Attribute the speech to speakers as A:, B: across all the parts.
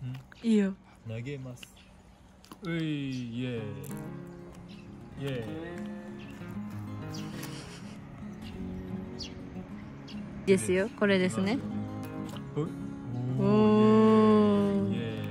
A: いいよ。
B: 投げます。うい、イエーイ。イエーイ。
A: ですよ。これですね。
B: お
A: おー。
B: イエーイ。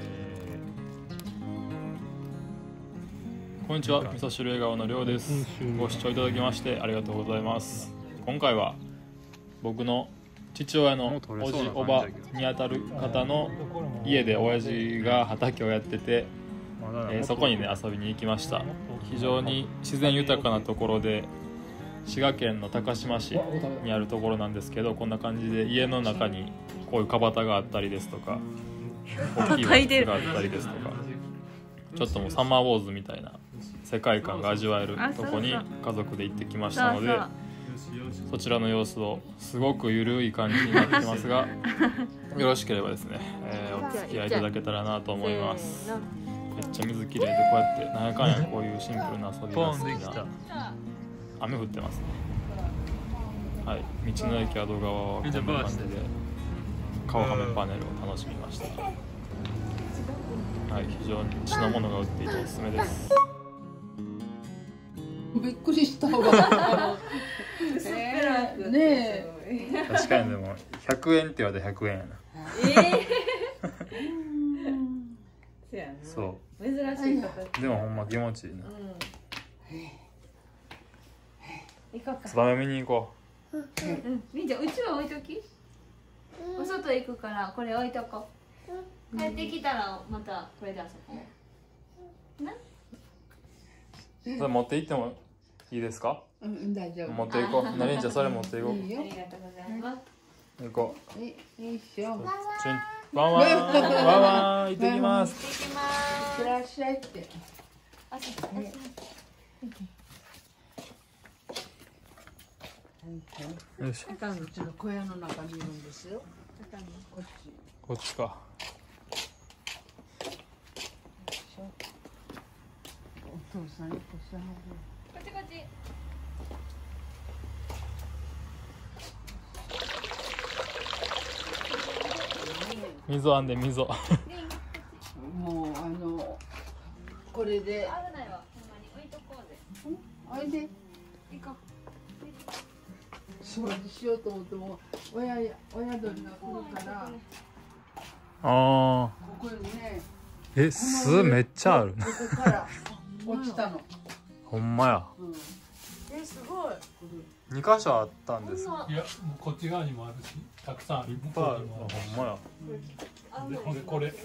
B: こんにちは、味噌汁笑顔のりょうです。ご視聴いただきましてありがとうございます。今回は僕の父親のおじおばにあたる方の家で親父が畑をやってて、そこにね遊びに行きました。非常に自然豊かなところで、滋賀県の高島市にあるところなんですけど、こんな感じで家の中にこういう川端があったりですとか、大きい湧きがあったりですとか、ちょっともうサマーウォーズみたいな世界観が味わえるとこに家族で行ってきましたので、そちらの様子をすごくゆるい感じになってますがよろしければですね、お付き合いいただけたらなと思います。めっちゃ水きれいで、こうやってなんやかんやこういうシンプルな遊びが好きな。雨降ってますね。はい、道の駅宿川はこんな感じで川亀パネルを楽しみました。はい、非常に血のものが売っていておすすめです。
C: びっくりしたわ。ねえ。
B: 確かにでも100円って言われて100円やな。そう。
D: 珍しい形。
B: でもほんま気持ちいいな。
D: 行こうか。
B: ツバメ見に行こ
D: うん。みーちゃん、うちは置いとき。お外行くからこれ置いとこう。帰ってきたらまたこれで遊ぼう。な。
B: う。それ持って行ってもいいですか？
C: うん、大丈夫。
B: 持って行こう。なりんちゃんそれ持って行こう。
C: いいよ。
D: ありがとうございます。
B: 行こう。
C: よいしょ。
B: ワンワンワンワン行ってきます。
D: 行ってきま
C: いってらっしゃいって。
D: ーす。あ、
B: よいしょ。
C: うちの小屋の中にいるんですよ。こっち。
B: こっちか。
C: お父さんよこさん。
D: こっちこっち。
B: 溝あんで溝。
C: もうこれで。
D: 危ないわ。ほんまに置いとこうぜ。
C: おいで。
D: 行こう。
C: 掃除しようと思っても親鳥が来るから
B: ああ。
C: ここにね。
B: 巣めっちゃある。
C: ここから落ちたの。
B: ほんまや。
D: すごい。
B: 2箇所あったんです。
E: いや、もうこっち側にもあるし、たくさんある。
B: いっぱいある。ほんまや。
E: で、これ。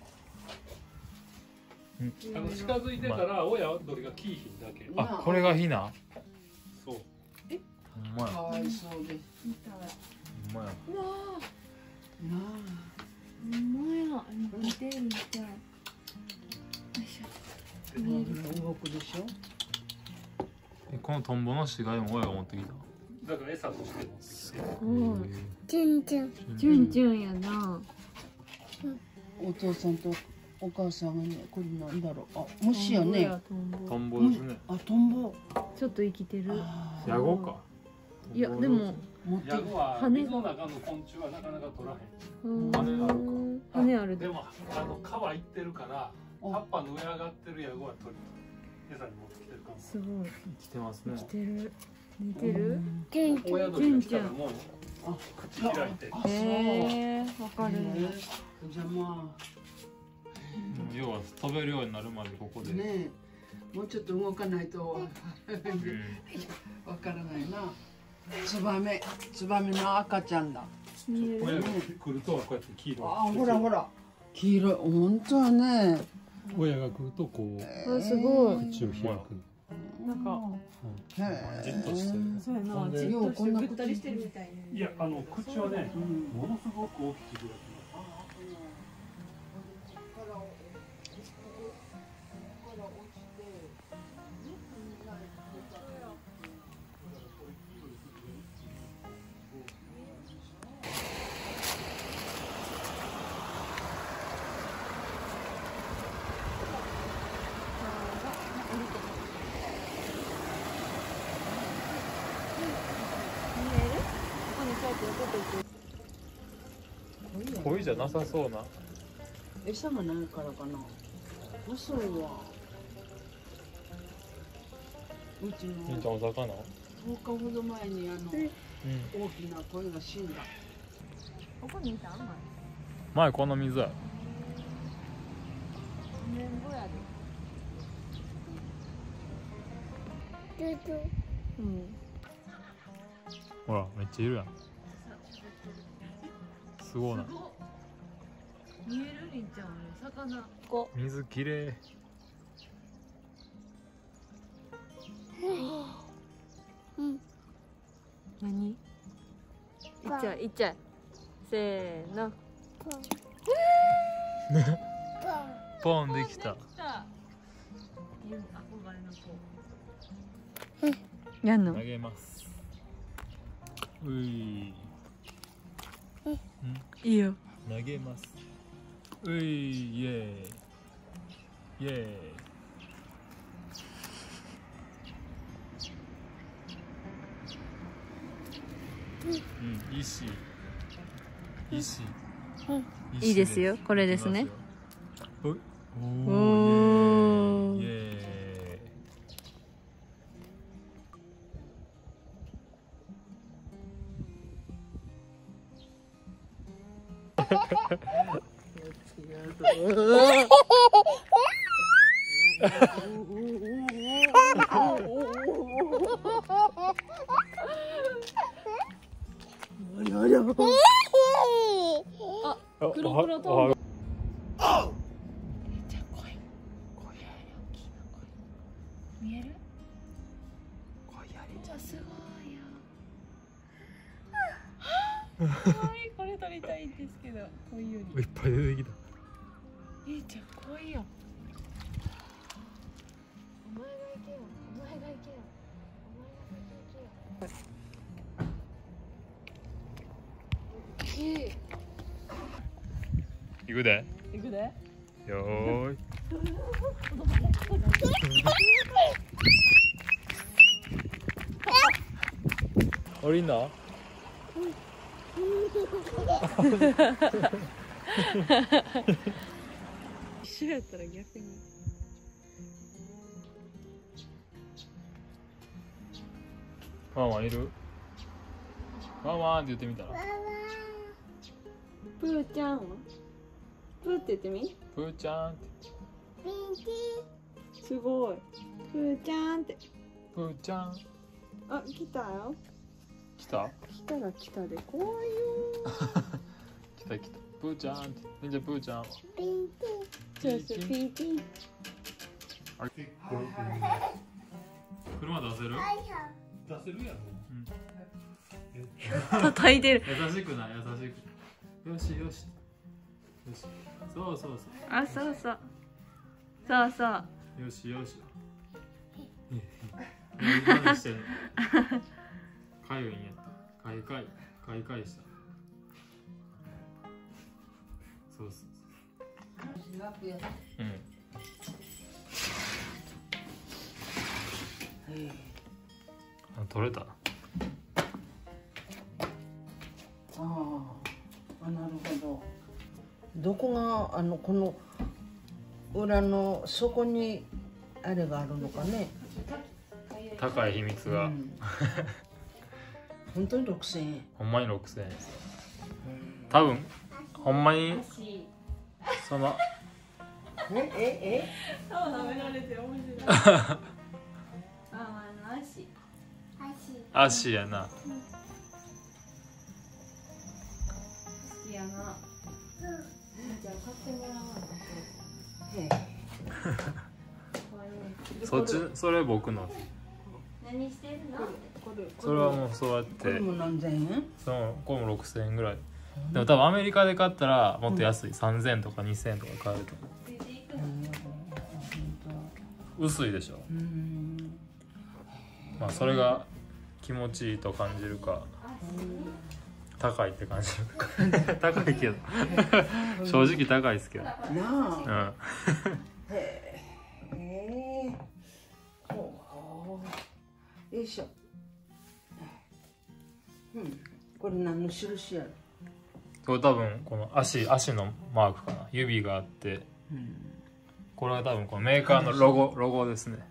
E: 近づいてから親鳥がキーヒンだけ。
B: あ、これがヒナ。
E: そう。
B: ほんまや。
C: かわいそうで。
B: ほんまや。
D: うわ
C: な
D: ー。ほんまや。似てるみたい。よいしょ。
C: あ。動くでしょ。
B: このトンボの死骸も親が持ってきた。
E: だから餌として持ってきて。
D: チュンチュン。チュンチュンやな。
C: お父さんとお母さんがね、これなんだろう。あ、虫やね。
B: トンボですね。
C: あ、トンボ。
D: ちょっと生きてる。
B: ヤゴか。
D: いや、でも。
C: 持って
E: ヤゴは水の中の昆虫はなかなか取らへん。
B: 羽あるか。
D: 羽あるで。
E: でも川行ってるから葉っぱの上上がってるヤゴは取り餌に持ってきてるかも。
D: すごい。
B: 来てますね。
D: 生きてる。似てる。
E: 親鳥が来たらもう
C: あ、
E: 口開いて。
C: あ、そう。
D: わかる。
C: じゃあま
B: 要は飛べるようになるまでここで。
C: あねえ、もうちょっと動かないとわからないな。ツバメの赤ちゃんだ。
E: 親が来るとこうやって黄色い。
C: あ、ほらほら。黄色い、本当はね。
E: 親が来るとこう
D: あ、すごい。
E: 口を開く。
D: なんか。
B: じっとしてる。
D: そうやな。じっとしてぐったりしてるみたいね。
E: いや、口はね、ものすごく大きく開きます。
B: 鯉じゃなさそうな。
C: 餌がないからかな。遅いわ。うちの
B: みーちゃんお魚。
C: 10日ほど前に
B: うん。
C: 大きな鯉が死んだ。
D: ここにいたんま
B: 前この水や。
D: 年後やでうん
B: ほらめっちゃいるやん。すごいな。
A: 見えるりんちゃん魚。
D: こ
B: 水きれい。
A: 何？いっちゃいいっちゃい。せーの。
B: ポンできた。
A: やんの
B: 投？げます。うい。
A: いいよ。
B: 投げます。うい、イエーイ。イエーイ。うん、いいし。いいし。
A: いいですよ。これですね。
B: お
A: おー
B: ー、イエーイ。
A: 黒黒とんぼ。見える？じゃあすごいよ。はい、これ撮りたいんですけど、こういうより。
B: いっぱい出てきた。
A: いいちゃん、こういうよ。お前が行けよ。お前が行けよ。お前が行けよ。いい。
B: 行くで。
A: 行くで。
B: よーい。降りんの？
A: 一緒やったら逆に。
B: ワンワンいる？ワンワンって言ってみたら。
A: プーちゃんは？プーって言ってみ？
B: プーちゃんって。
A: すごい。プーちゃんって。
B: プーちゃん。
A: あ、来たよ。
B: 来た？
A: 来たら来たで怖いよ。
B: 来た来た。プーちゃんって。みんなプーちゃん。
A: そうそう、ピンピン。
B: あれ車出せる？
E: 出せるやろ。
A: 叩いてる。
B: 優しくな、優しく。よしよし。よし。そうそうそ
A: あ、そうそう。そうそう。
B: う。よしよし。何してんの？かゆいんや。かいかい。かいかいした。そうそうそう。うん。あ、取れた。
C: あ、なるほど。どこがこの裏の底にあれがあるのかね。
B: 高い秘密が。
C: 本当に6000円。
B: ほんまに6000円。多分ほんまにその。
A: そう舐められて面白い。
B: 足やな。
A: 好きやな。じゃあ買ってもらわんと。
B: それ僕の。
D: 何してるの？
B: それはもうそうやって。
C: これも何千円？
B: これも6000円ぐらい。でも多分アメリカで買ったらもっと安い、3000円とか2000円とか買えると思う。薄いでしょ。まあそれが気持ちいいと感じるか高いって感じるか高いけど正直高いですけど。
C: なあ。
B: うん。
C: へえ。よいしょ。これ何の印やろ？
B: これ多分この足のマークかな。指があって、これは多分このメーカーのロゴですね。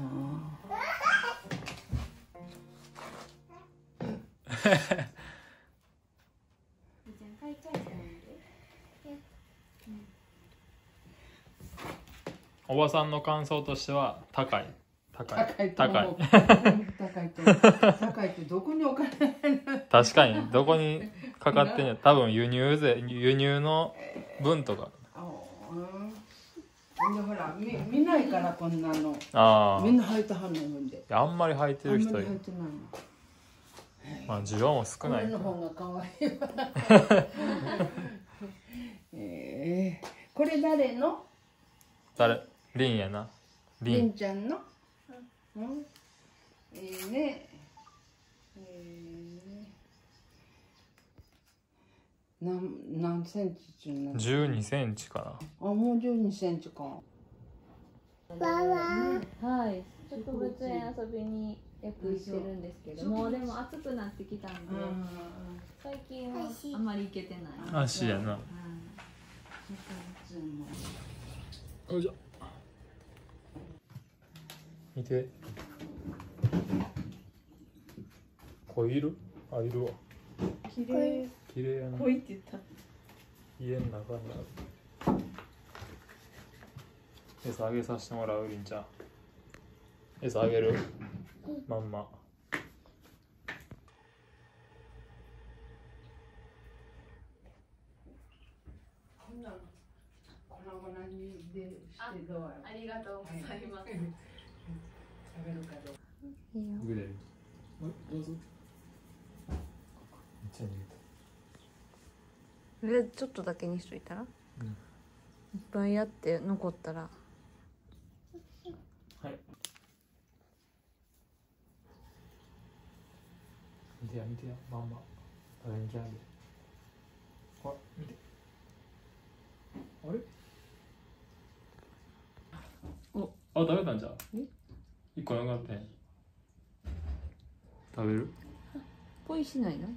B: おばさんの感想としては高い
C: 高いってどこにお金
B: 確かにどこにかかってんや。多分輸入の分とか。
C: ほら見ないからこんなの。みんな履いてはんのんで。
B: あんまり履いてる人いる。まあ需要も少ない。
C: これの方が可愛いわ。これ誰の？
B: リンやな。
C: リンちゃんの？いいね。何センチっていうの
B: ？12センチかな。
C: あ、もう12センチか。
D: はい、植物園遊びによく行ってるんですけど、もうでも暑くなってきたんで、最近はあんまり行けてない。
B: 足やな。よいしょ。見て。子いる？あ、いるわ。
C: 綺麗。
B: 綺麗やな。
C: こいって言った。
B: 家の中にある。餌あげさせてもらう、りんちゃん。餌あげる。まんま。
D: ありがとうございます。
B: いいよ。どうぞ。
D: ちょっとだけにしといたら、いっぱいやって残ったら。
B: はい。見てやまんま食べに来やんで。ほら見て。あれ？食べたんじゃん。1個なくなってん。食べる？
D: ポイしないの？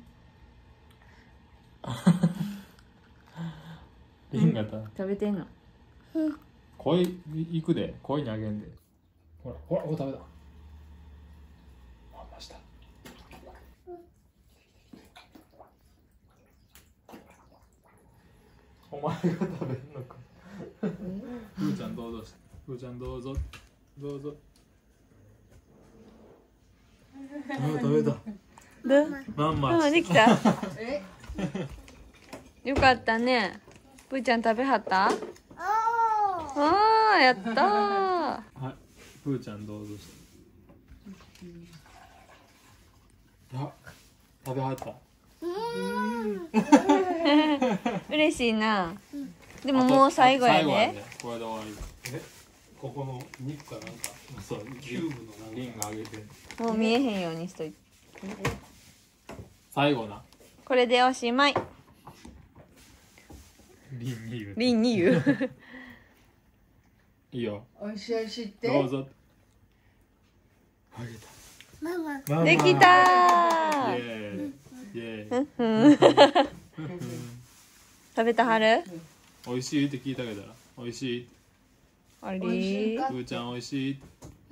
B: リンが
D: 食べてんの？
B: 声いくで、声にあげんで。ほら食べた。あ、ました。お前が食べんのか。ふーちゃんどうぞ。ふーちゃんどうぞ。食べた。ママ
D: できた。よかったね。ぷーちゃん食べはった？やったー。
B: はい、ぷーちゃんどうぞ。食べはった。
D: 嬉しいな。でももう最後やで。
B: これで終わり。ここの肉かなんか、そうキューブのリンがあげて。
D: もう見えへんようにしといて。
B: 最後な。
D: これでおしまい。リンに言う。
B: いいよ。
C: おいしいって。
B: どうぞ。あげた。
D: できたー。
B: イエーイ。
D: 食べたはる？
B: おいしいって聞いたけど、おいしい。
D: あれ？
B: ふーちゃんおいしい。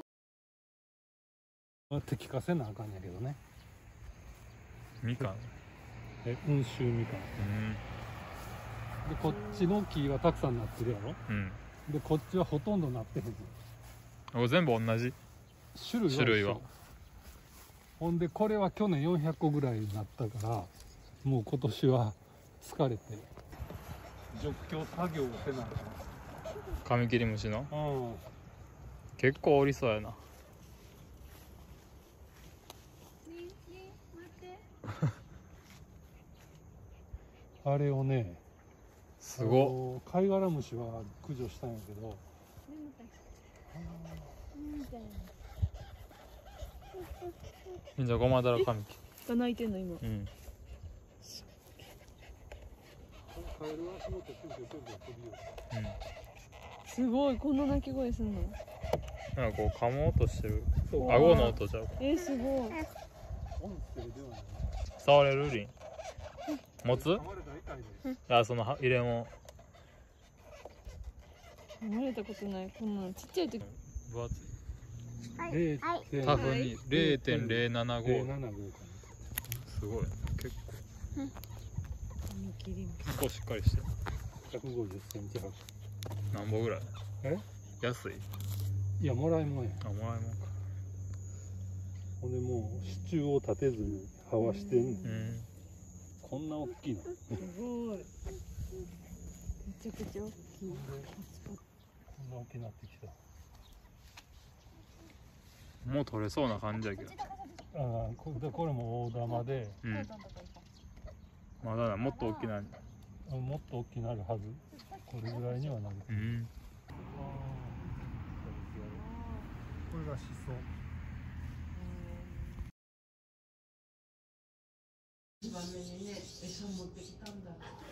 E: って聞かせなあかんやけどね。
B: みかん。
E: 温州みかん。でこっちの木はたくさんなってるやろ。でこっちはほとんどなってへんの。
B: 全部同じ種類は。
E: ほんでこれは去年400個ぐらいになったから、もう今年は疲れて除去作業をせなあかん。
B: カミキリムシの？結構おりそうやな。
E: あれをね、
B: すご
E: っ。貝殻虫は駆除したんやけど、
B: みんなゴマダラカミキ
D: が鳴いてんの今。
E: カエル足元ピョンピョンピョンピョン飛びよる。
D: すごい、こんな鳴き声すんの？
B: なんかこう噛もうとしてる。顎の音ちゃうか。
D: すごい。
B: 触れる？リン持つ？
E: いです。
B: いや、その入れも
A: 慣れたことない。こんなのちっちゃい時。
B: 分厚い。
E: 0.075
B: 多分に0.075。
E: かな。
B: すごい。結
A: 切り
B: 構結構しっかりしてる。
E: 150センチ幅。
B: 何本ぐらい？
E: え？
B: 安い？
E: いや、もらいもんや。
B: あ、もらいもんか。
E: ほんでもう支柱を立てずにはわしてんねん。
B: うん。
E: こんな大きいの。
A: すごい。めちゃくちゃ大きい。
E: こんな大きくなってきた。
B: もう取れそうな感じやけど。
E: ああ、これも大玉で、
B: うん。まだな、もっと大きな。
E: もっと大きくなるはず。これぐらいにはなる。
B: うん。
E: これがシソ。
C: 一番目にね、餌持ってきたんだ。